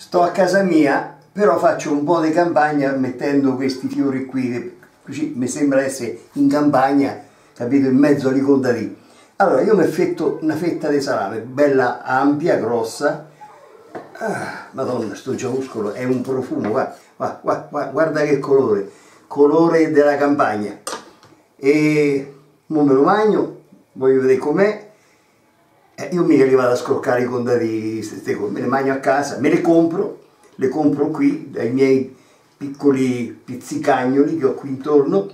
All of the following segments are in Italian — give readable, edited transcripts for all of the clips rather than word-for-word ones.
Sto a casa mia, però faccio un po' di campagna mettendo questi fiori qui, così mi sembra essere in campagna, capito, in mezzo ai contadini. Allora io mi effetto una fetta di salame, bella ampia, grossa. Ah, Madonna, sto giauscolo è un profumo, guarda che colore, colore della campagna. E mo me lo magno, voglio vedere com'è. Io mica li vado a scroccare i contadini, me le mangio a casa, le compro qui dai miei piccoli pizzicagnoli che ho qui intorno.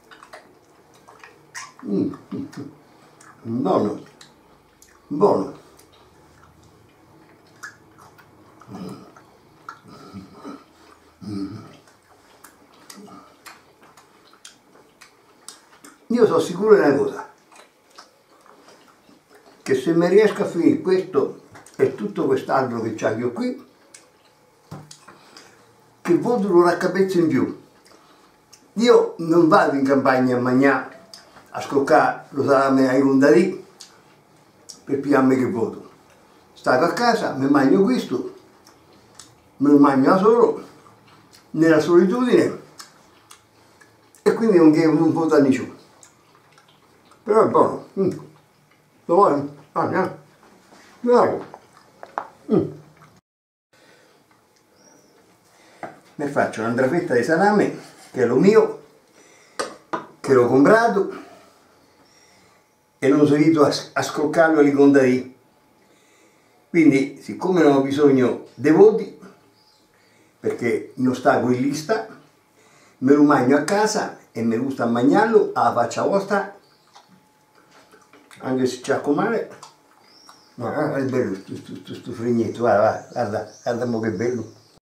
Buono, buono. Io sono sicuro di una cosa, che se mi riesco a finire questo e tutto quest'altro che c'ho io qui, che voto lo raccapezzo in più. Io non vado in campagna a mangiare, a scoccare lo salame ai contadini per pigliarmi che voto. Stato a casa, mi mangio questo, me lo mangio da solo, nella solitudine, e quindi non voto a nessuno. Però è buono. Lo vuoi? Andiamo. Bravo. Mi faccio un'altra fetta di salame, che è lo mio, che l'ho comprato e non sono venuto a scroccarlo ai contadini. Quindi, siccome non ho bisogno dei voti, perché non sta in lista, me lo mangio a casa e mi gusta mangiarlo alla faccia vostra, anche se c'è male. Ma è bello questo fregnetto, guarda mo che bello.